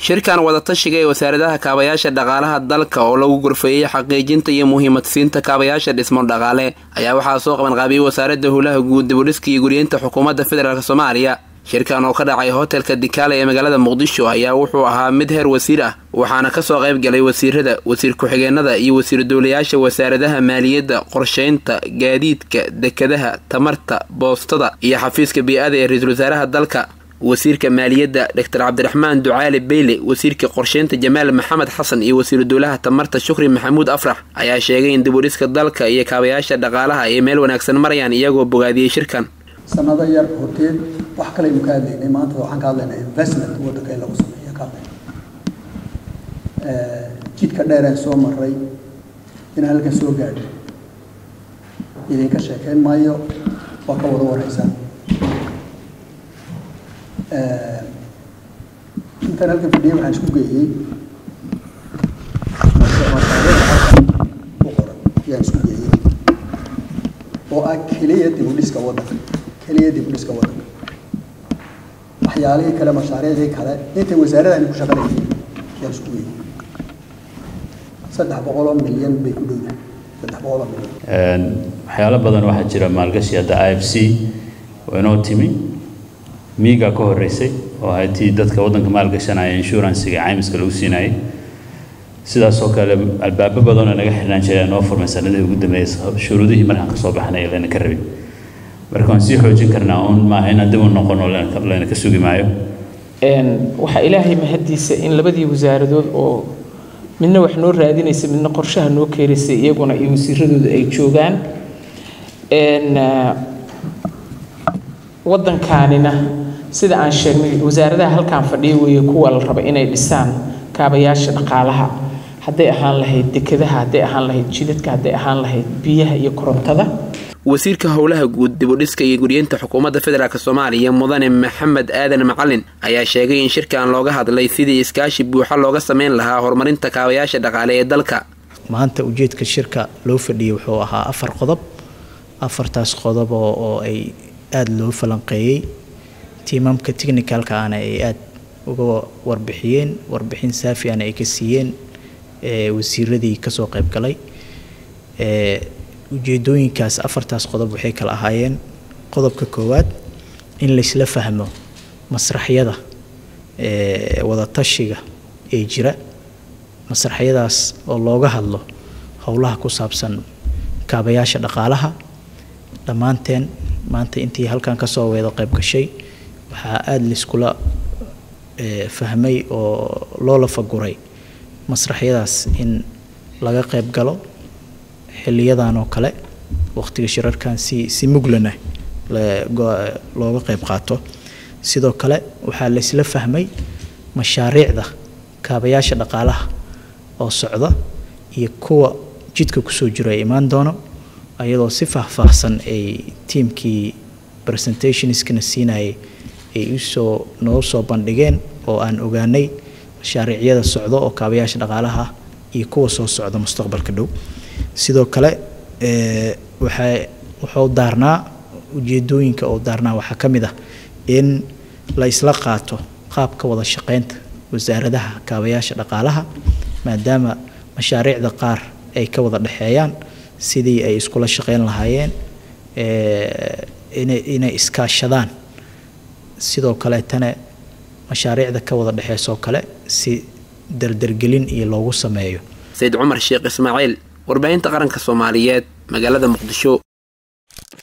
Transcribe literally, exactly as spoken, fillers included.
shirkan wada tashiga ee wasaaradaha kaabayaasha dhaqaalaha dalka oo lagu gorfeeyay xaqiijinta iyo muhiimadsiinta kaabayaasha dhismo dhaqaale ayaa waxaa soo qaban qaabiyay wasaaradda howlaha guud dib u dhiska iyo guryeynta xukuumadda federaalka Soomaaliya. shirkan oo ka dhacay hotelka Dikaale ee magaalada Muqdisho ayaa wuxuu ahaa mid heer wasiir ah waxaana ka soo qayb galay wasiirada, wasiir ku-xigeenada iyo wasiir dowlayaasha wasaaradaha maaliyadda, qorsheynta, gaadiidka, dekedaha, tamarta, boostada iyo xafiiska bii'ada ee ra'iisul wasaaraha dalka. wasiirka maaliyadda Doctor Cabdiraxmaan Ducaale Beyle, wasiirka qorsheynta Jamaal Maxamed Xasan iyo wasiir dowlaha tamarta Shukri Maxamuud Afrax ayaa sheegay in dib u dhiska dalka iyo kaabayaasha dhaqaalaha ay meel wanaagsan marayaan iyagoo bogaadiyay shirkan. sanado yar horteed wax kale uu ka hadlaynay maanta waxaan ka hadlaynaa investment waddanka in lagu sameeyo ka hadlaynaa ee jidka dheer ee soo maray in halka soo gaadhay idinka sheekeyn maayo waa ka wada waraysan ee inta halka fadhiyo waxaan isku geeyay yaa isku geeyay oo ah kaliya dib u dhiska waddanka kaliya dib u dhiska waddanka waxyaalihii kale mashaariicdii kale inta wasaaradani ku shaqaynayeen yaa isku geeyay saddex boqol oo milyan bay ku dhowdahay saddex boqol oo milyan een waxyaalo badan waxaa jira maalgashi hadda I F C oo inoo timi miiga ka horeysay oo hay'adii dadka waddanka maalgashanaya insurance-ga caymiska lagu siinayay sidaas oo kale albaabo badan oo naga xirnaan jiray oo formasanadii ugu dambeeyay shuruudihii markaan ka soo baxnay leena ka rabin markaan si xoojin karnaa oo ma ayna dib u noqono leena ka sugi maayo een waxa ilaahay mahadiisa in labadii wasaaradood oo midna wax noo raadinaysa midna qorshaha noo keenaysay iyaguna iyo wasiiradooda ay joogaan een waddankaanina sida aan sheegnay wasaaradaha halkaan fadhiyo weeye kuwa la raba inay dhisaan kaabayaasha dhaqaalaha hadday ahaan lahayd dekedaha hadday ahaan lahayd jidadka hadday ahaan lahayd biyaha iyo korontada. wasiirka howlaha guud dib u dhiska iyo guryeynta xukuumadda federaalka Soomaaliya mudane Maxamed Aadan Macalin ayaa sheegay in shirkan looga hadlay sidii iskaashi buuxa looga sameyn lahaa horumarinta kaabayaasha dhaqaale ee dalka. maanta ujeedka shirka loo fadhiyay wuxuu ahaa afar qodob afartaas qodob oo ay aad loo falanqeeyay tiimamka technicalka ana ay aad uga warbixiyeen warbixin saafi ah ay ka siiyeen ee wasiiradii ka soo qayb galay ee ujeedooyinkaas afartaas qodob waxay kala ahaayeen qodobka koowaad in la isla fahmo masraxyada ee wada tashiga ee jira masraxyadaas oo looga hadlo howlaha ku saabsan kaabayaasha dhaqaalaha dhamaanteen maanta intii halkan ka soo weedo qayb gashay waxa aad la iskula ee fahmay oo loo la faguray masraxyadaas in laga qayb galo xiliyadan oo kale waqtiga shirarkan si si muglana looga qayb qaato sidoo kale waxa la isla fahmay mashaariicda kaabayaasha dhaqaalaha oo socda iyo kuwa jidka ku soo jira imaan doono ayadoo si faahfaahsan ay teamkii presentationskana siinayay ay u soo noo soo bandhigeen oo aan ogaanay mashaariicda socda oo kaabayaasha dhaqaalaha iyo kuwa soo socda mustaqbalka dhow sidoo kale ee waxa wuxuu daarnaa ujeedooyinka oo daarnaa waxa kamid ah in la isla qaato qaabka wada shaqeynta wasaaradaha kaabayaasha dhaqaalaha maadaama mashaariicda qaar ay ka wada dhaxeeyaan sidii ay iskula shaqeyn lahaayeen ee inay inay iskaashadaan sidoo kale tana mashaariicda ka wada dhaxeeyso kale si dardargelin iyo loogu sameeyo. Said Umar Sheekh Ismaaciil warbaahinta qaranka Soomaaliyeed magaalada Muqdisho.